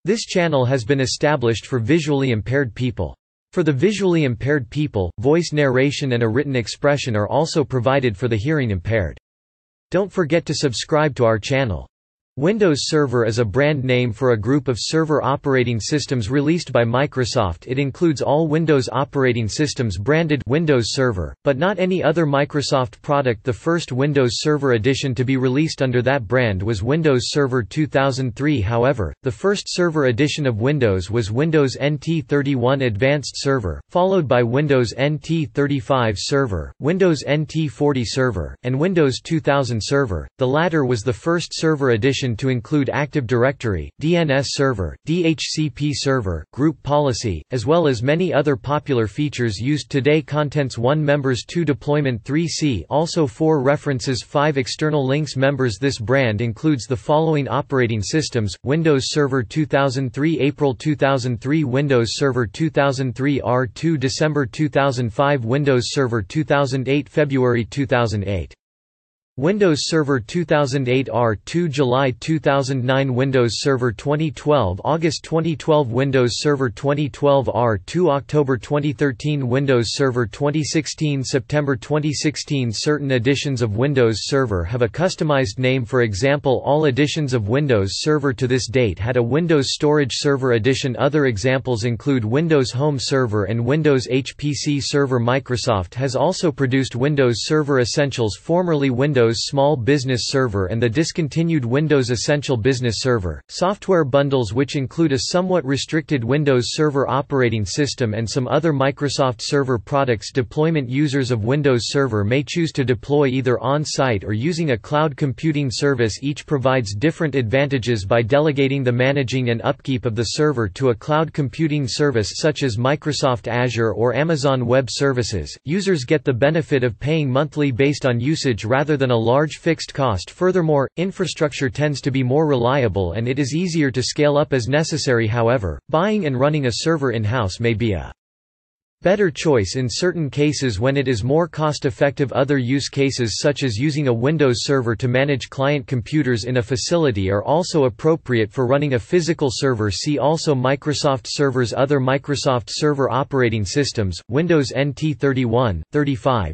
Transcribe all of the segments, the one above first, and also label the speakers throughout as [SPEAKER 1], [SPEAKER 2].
[SPEAKER 1] This channel has been established for visually impaired people. For the visually impaired people, voice narration and a written expression are also provided for the hearing impaired. Don't forget to subscribe to our channel. Windows Server is a brand name for a group of server operating systems released by Microsoft. It includes all Windows operating systems branded Windows Server, but not any other Microsoft product. The first Windows Server edition to be released under that brand was Windows Server 2003. However, the first server edition of Windows was Windows NT 31 Advanced Server, followed by Windows NT 35 Server, Windows NT 40 Server, and Windows 2000 Server. The latter was the first server edition to include Active Directory, DNS Server, DHCP Server, Group Policy, as well as many other popular features used today. Contents: 1 Members, 2 Deployment, 3 also 4 References, 5 External links. Members. This brand includes the following operating systems: Windows Server 2003 April 2003, Windows Server 2003 R2 December 2005, Windows Server 2008 February 2008. Windows Server 2008 R2 July 2009, Windows Server 2012 August 2012, Windows Server 2012 R2 October 2013, Windows Server 2016 September 2016. Certain editions of Windows Server have a customized name. For example, all editions of Windows Server to this date had a Windows Storage Server edition. Other examples include Windows Home Server and Windows HPC Server. Microsoft has also produced Windows Server Essentials, formerly Windows Small Business Server, and the discontinued Windows Essential Business Server. Software bundles which include a somewhat restricted Windows Server operating system and some other Microsoft Server products. Deployment: users of Windows Server may choose to deploy either on-site or using a cloud computing service. Each provides different advantages. By delegating the managing and upkeep of the server to a cloud computing service such as Microsoft Azure or Amazon Web Services, users get the benefit of paying monthly based on usage rather than a large fixed cost. Furthermore, infrastructure tends to be more reliable and it is easier to scale up as necessary. However, buying and running a server in-house may be a better choice in certain cases when it is more cost-effective. Other use cases such as using a Windows Server to manage client computers in a facility are also appropriate for running a physical server. See also Microsoft Servers. Other Microsoft Server operating systems: Windows NT 31, 35,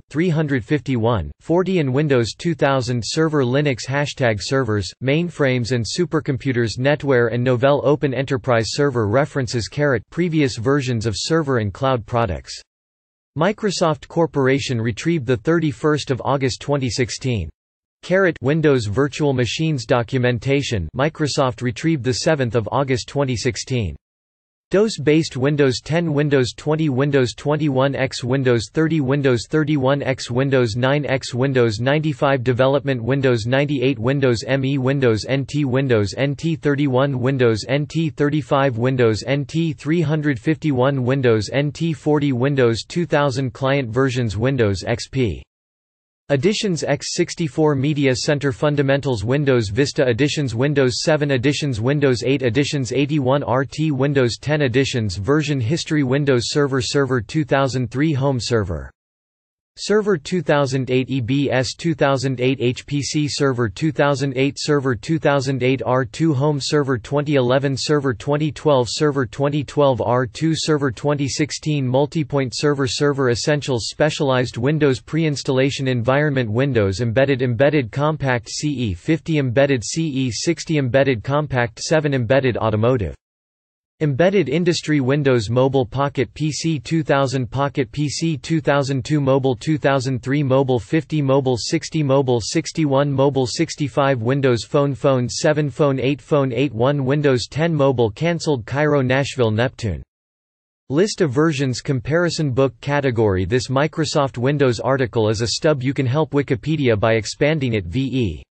[SPEAKER 1] 351, 40 and Windows 2000 Server. Linux #servers, mainframes and supercomputers. NetWare and Novell. Open Enterprise Server. References. Previous versions of server and cloud products. Microsoft Corporation retrieved 31 August 2016. Windows Virtual Machines documentation. Microsoft retrieved 7 August 2016. DOS-based Windows 10, Windows 20, Windows 21X, Windows 30, Windows 31X, Windows 9X, Windows 95 Development, Windows 98, Windows ME, Windows NT, Windows NT 31, Windows NT 35, Windows NT 351, Windows NT 40, Windows 2000 Client versions, Windows XP Editions, x64 Media Center Fundamentals, Windows Vista Editions, Windows 7 Editions, Windows 8 Editions, 81 RT, Windows 10 Editions. Version history: Windows Server, Server 2003, Home Server, Server 2008, EBS 2008, HPC Server 2008, Server 2008 R2, Home Server 2011, Server 2012, Server 2012 R2, Server 2016, Multipoint Server, Server Essentials, Specialized Windows Pre-installation Environment, Windows Embedded Compact CE50, Embedded CE60, Embedded Compact 7, Embedded Automotive, Embedded Industry, Windows Mobile, Pocket PC 2000, Pocket PC 2002, Mobile 2003, Mobile 50, Mobile 60, Mobile 61, Mobile 65, Windows Phone, Phone 7, Phone 8, Phone 81, Windows 10 Mobile. Cancelled: Cairo, Nashville, Neptune. List of versions. Comparison book category. This Microsoft Windows article is a stub. You can help Wikipedia by expanding it. VE